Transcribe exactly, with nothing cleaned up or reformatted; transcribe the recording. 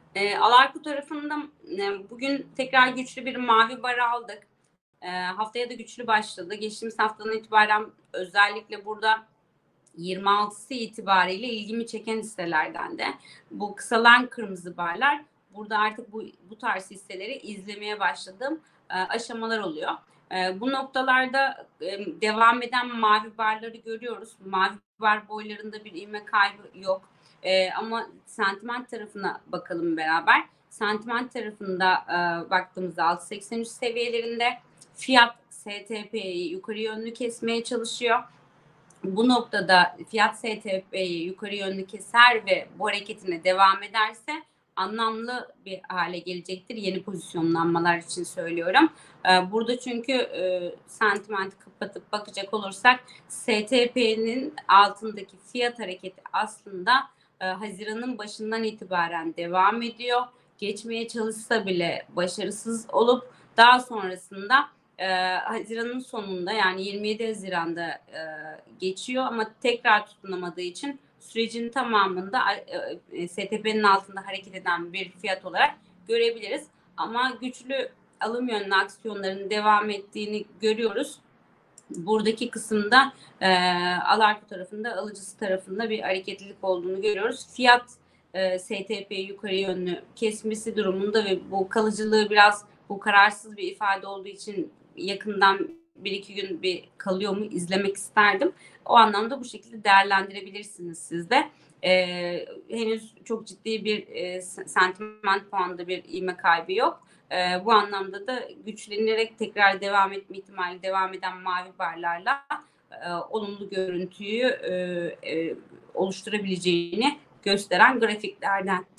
Eee, Alarko tarafında e, bugün tekrar güçlü bir mavi bar aldık. Eee, haftaya da güçlü başladı. Geçtiğimiz haftadan itibaren özellikle burada yirmi altısı itibariyle ilgimi çeken hisselerden de bu kısalan kırmızı barlar. Burada artık bu bu tarz hisseleri izlemeye başladığım e, aşamalar oluyor. E, bu noktalarda e, devam eden mavi barları görüyoruz. Mavi bar boylarında bir ivme kaybı yok. E, ama sentiment tarafına bakalım beraber. Sentiment tarafında e, baktığımızda altı seksen üç seviyelerinde fiyat S T P'yi yukarı yönlü kesmeye çalışıyor. Bu noktada fiyat S T P'yi yukarı yönlü keser ve bu hareketine devam ederse anlamlı bir hale gelecektir. Yeni pozisyonlanmalar için söylüyorum. Burada çünkü e, sentimenti kapatıp bakacak olursak S T P'nin altındaki fiyat hareketi aslında e, Haziran'ın başından itibaren devam ediyor. Geçmeye çalışsa bile başarısız olup daha sonrasında e, Haziran'ın sonunda yani yirmi yedi Haziran'da e, geçiyor ama tekrar tutunamadığı için sürecin tamamında e, S T P'nin altında hareket eden bir fiyat olarak görebiliriz. Ama güçlü alım yönlü aksiyonların devam ettiğini görüyoruz. Buradaki kısımda e, Alarko tarafında, alıcısı tarafında bir hareketlilik olduğunu görüyoruz. Fiyat e, S T P yukarı yönlü kesmesi durumunda ve bu kalıcılığı biraz bu kararsız bir ifade olduğu için yakından bir iki gün bir kalıyor mu izlemek isterdim. O anlamda bu şekilde değerlendirebilirsiniz siz de. E, henüz çok ciddi bir e, sentiment puanında bir ivme kaybı yok. E, bu anlamda da güçlenerek tekrar devam etme ihtimali devam eden mavi barlarla e, olumlu görüntüyü e, e, oluşturabileceğini gösteren grafiklerden